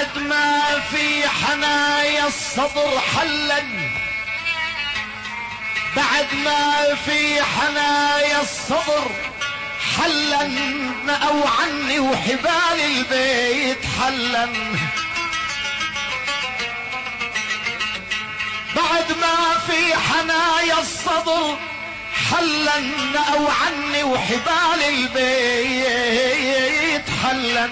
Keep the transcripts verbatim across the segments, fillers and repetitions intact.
بعد ما في حنايا الصدر حلا، بعد ما في حنايا الصدر حلا، نأوا عني وحبال البيت حلا. بعد ما في حنايا الصدر حلا، نأوا عني وحبال البيت حلا.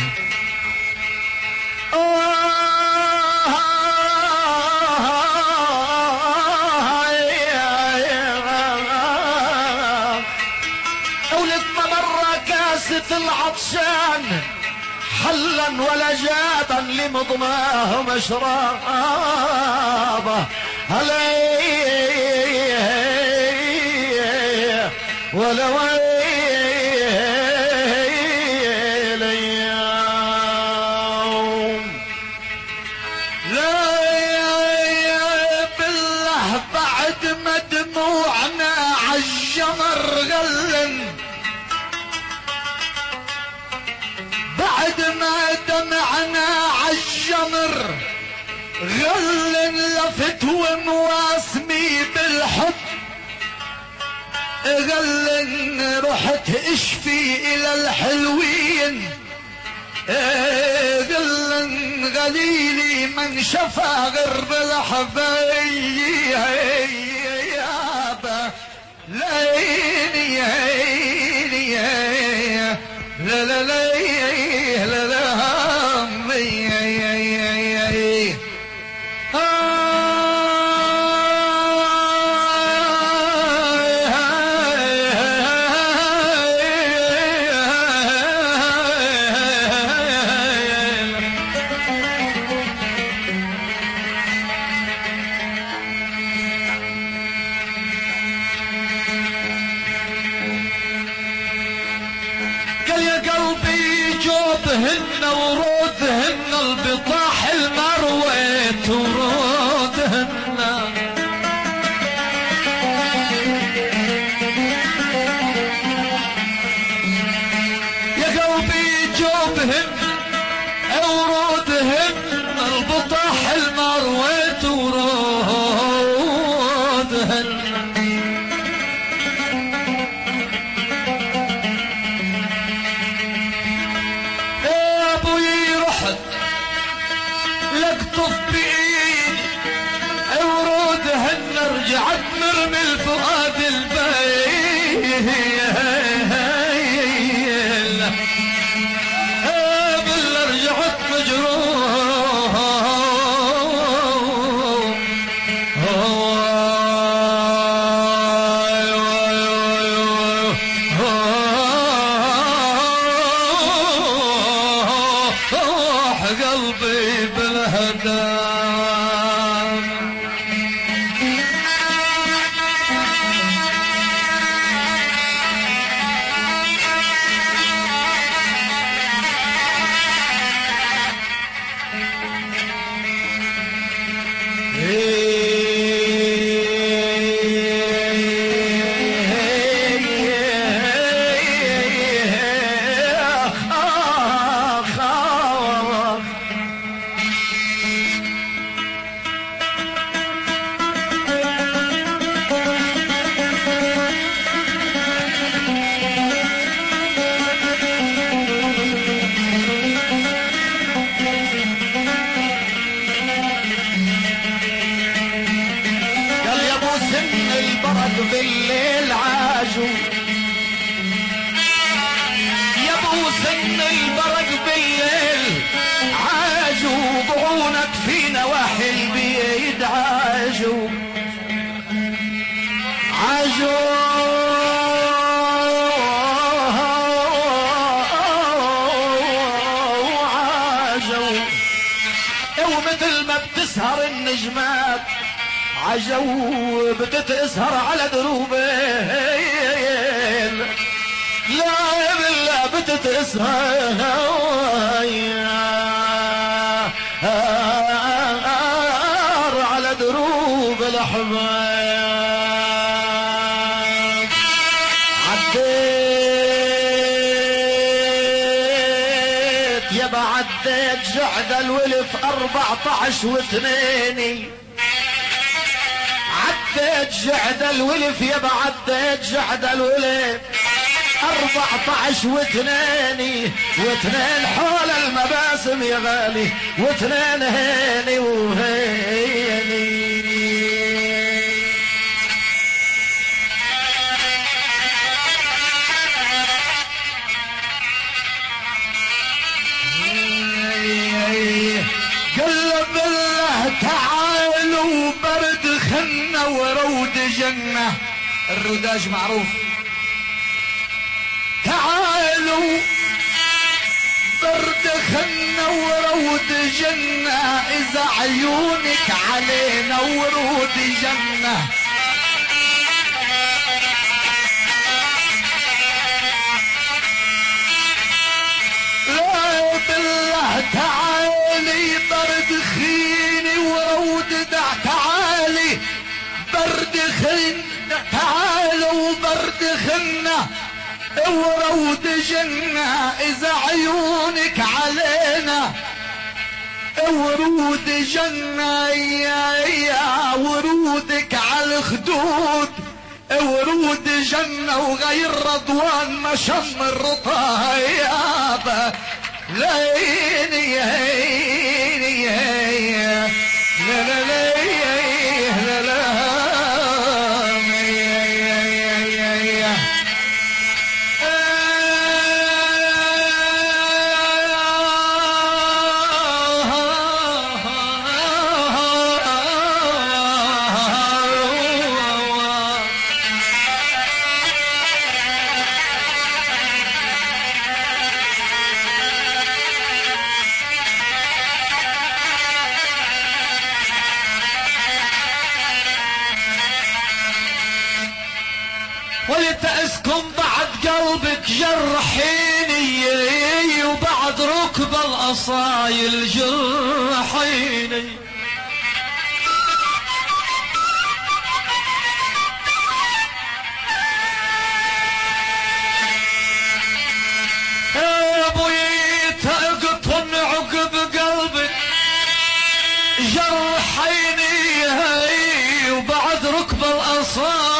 أولد ما مرة كاسة العطشان حلا، ولا جابا لمضماه مشرابه عليه، ولا ويل اليوم. لا بالله بعد ما دموعنا عالجمر غلن، بعد ما دمعنا عالجمر غلن، لفت ومواسمي بالحب غلن، رحت اشفي الى الحلوين غلن، غليلي من شفى غير بالحبايب ليني لا لا لا لا لا هن ورودهن البطاح المرويت ورودهن، يا قلبي جوبهن ورودهن البطاح المرويت ورودهن. رجعت مرمي الفؤاد البين بالله، رجعت مجروح قلبي بالهدام. بالليل عاجوا يا ابو سن البرق بالليل عاجوا، ضعونك في نواحي البيد عاجوا عاجوا عاجوا، ومثل ما بتسهر النجمات عجو بتتسهر على دروبين، لا بالله بتتسهر على دروب الاحباب. عديت يابا عديت جحر جعد الولف أربعة عشر واثنين، عديت جعد الولف يبا عديت جعد الولف أربعة عشر واثنين، واثنين حول المباسم يا غالي، واثنين هيني وهيني. قلب الله تعالوا برد خنا ورود جنة، الروداج معروف. تعالوا برد خنا ورود جنة، إذا عيونك علينا ورود جنة. لا بالله تعالي برد خيني ورود دع، تعالي برد خين تعالوا برد خنا ورود جنة، إذا عيونك علينا ورود جنة. يا يا ورودك على الخدود ورود جنة، وغير رضوان ما شم الرطاياب. ليني هيني هي لا لا لا لا لا ولتأسكم بعد قلبك جرحيني، وبعد ركب الأصايل جرحيني. يا ابوي تقطن عقب قلبك جرحيني، وبعد ركب الأصايل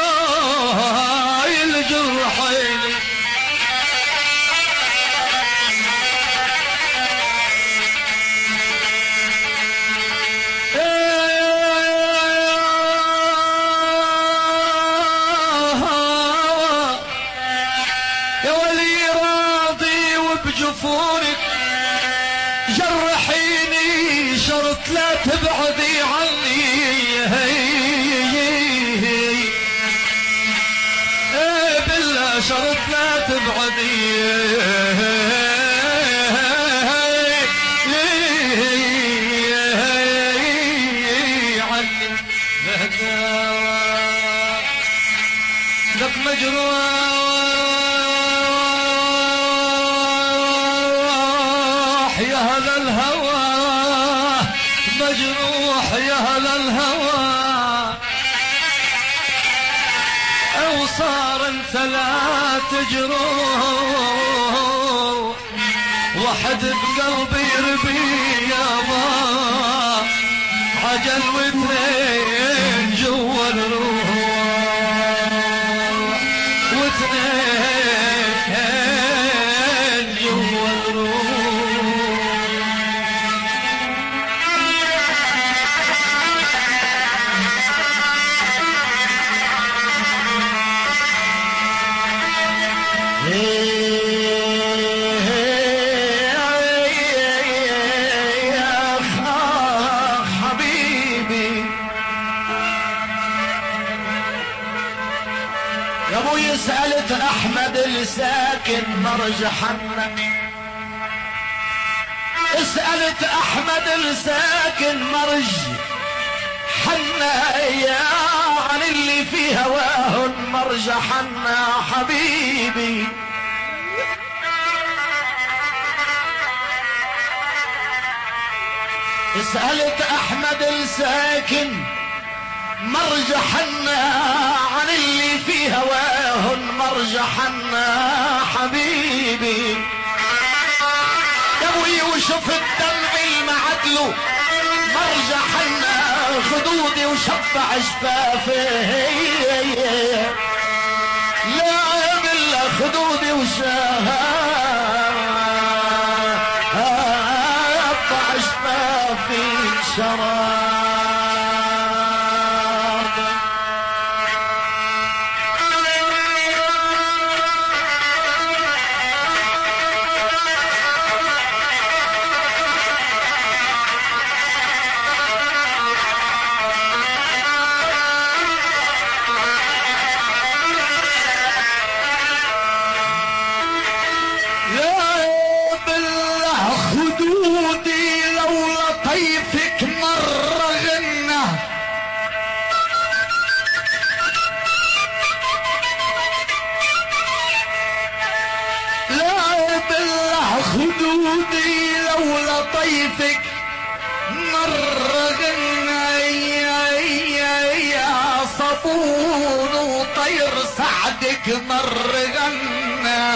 جرحيني. يا ولي راضي وبجفونك جرحيني، شرط لا تبعدي عني. شرط لا تبعدي عني. لك مجروح يا هذا الهوى، مجروح يا هذا الهوى. وصار ثلاث جروح، واحد بقلبي يربي يابا عجل، واثنين جوا الروح، واثنين جوا الروح. يا ابوي سألت احمد الساكن مرج حنا، سألت احمد الساكن مرج حنا، يا عن اللي في هواه مرج حنا حبيبي. سألت احمد الساكن مرج حنا عن اللي في هواه مرج حنا حبيبي. يا ابوي وش شفت دمعي المعدلو مرجع حنا خدودي وشفع شفافي لا بالله خدودي وشفع شفافي شراب خدودي لولا طيفك مر غنى يا صبون وطير سعدك مر غنى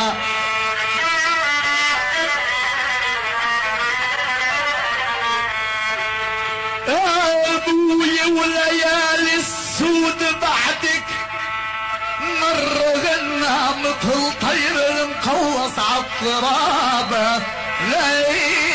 ابوي وليالي السود بعدك مر غنى مثل طير المقوص عالتراب ليه